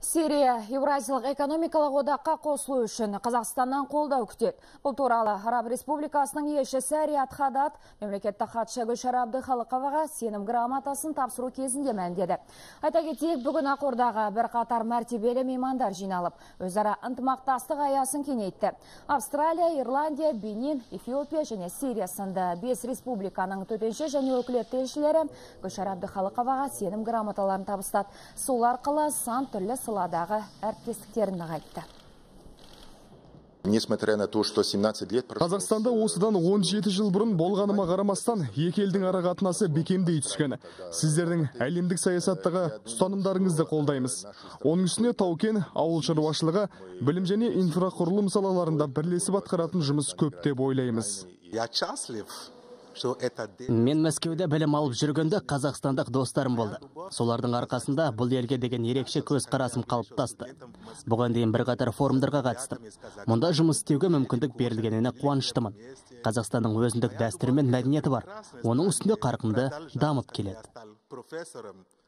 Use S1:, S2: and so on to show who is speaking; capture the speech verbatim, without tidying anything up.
S1: Сирия Евразиялық экономикалық одаққа қосылу үшін Қазақстаннан қолдау күтеді. Бұл туралы Араб Республикасының елшісі Риат Хадад мемлекеттік хатшы Гүлшара Әбдіхалықоваға сенім грамотасын тапсыру кезінде мәлімдеді. Айта кетейік, бүгін Ақордаға бірқатар мәртебелі меймандар жиналып, өзара ынтымақтастық аясын кеңейтті. Австралия, Ирландия, Бенин, Эфиопия және Сирия сынды бес республиканың төтенше және өкілетті елшілері Гүлшара Әбдіхалықоваға сенім грамоталарын табыстады. Сол арқылы сан түрлі саладағы әріптестіктерін нығайтты.
S2: Несмотря на то, что семнадцать лет
S3: Қазақстанда осыдан он жеті жыл бұрын болғаныма қарамастан, екі елдің ара қатынасы бекемдей түскені. Сіздердің әлемдік саясаттағы ұстанымдарыңызды қолдаймыз. Оның үстіне тау-кен, ауыл шаруашылығы, білім және инфрақұрылым салаларында бірлесіп атқаратын жұмыс көп деп ойлаймыз.
S4: Мен Мәскеуде білім алып жүргенде қазақстандық достарым болды. Солардың арқасында бұл елге деген ерекше көз қарасым қалыптасты. Бұған дейін бірқатар форумдарға қатыстым. Мұнда жұмыс істеуге мүмкіндік берілгеніне қуаныштымын. Қазақстанның өзіндік дәстүрі мен мәдениеті бар. Оның үстінде қарқынды дамып келеді.